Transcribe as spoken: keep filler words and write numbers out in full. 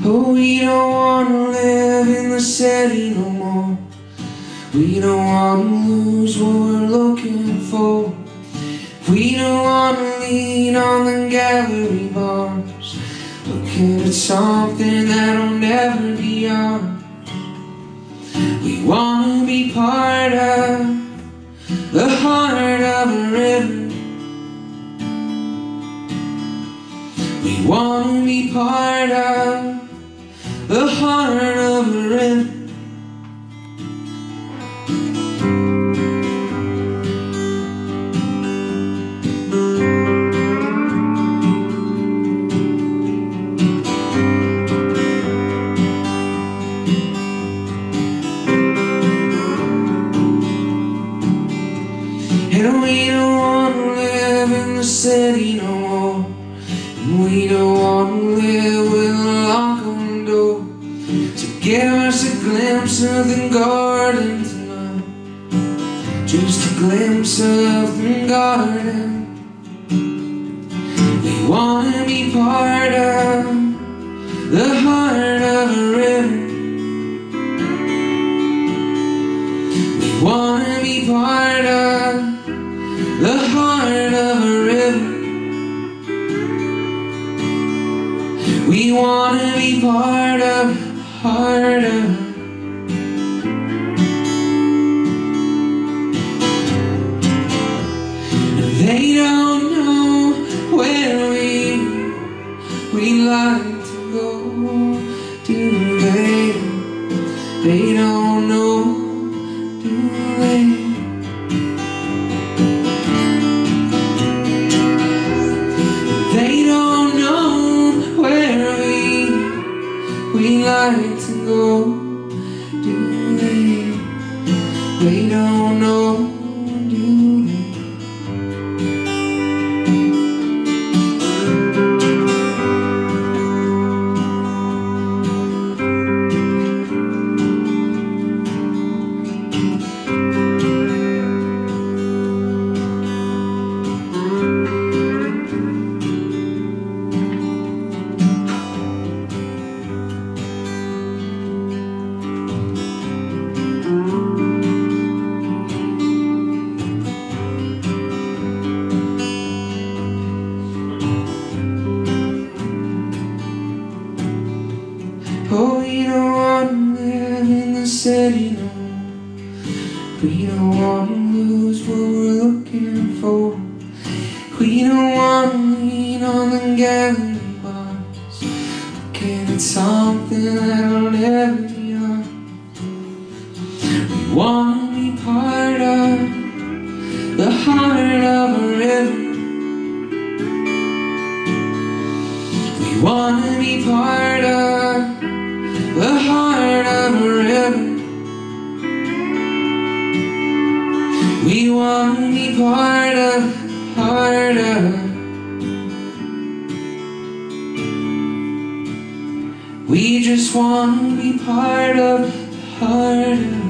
Oh, we don't wanna live in the city no more. We don't wanna lose what we're looking for. We don't wanna lean on the gallery bars, looking at something that'll never be ours. We wanna be part of the heart of a river. We wanna be part of the heart of a river. And we don't wanna live in the city no more. And we don't wanna live with a lock on the door. So give us a glimpse of the garden tonight, just a glimpse of the garden. We wanna be part of the heart of a river. We wanna be part of the heart of a river. We wanna be part of the heart of. They don't know where we we like to go, do they? They don't know, do they? They don't know where we we like to go, do they? They don't know, do they? Oh, we don't wanna live in the city no more. We don't wanna lose what we're looking for. We don't wanna lean on the gallery bars, looking at something that'll never be ours. We wanna be part of the heart of a river. We wanna be part of the heart of a river. We wanna be part of the heart of. We just wanna be part of the heart of.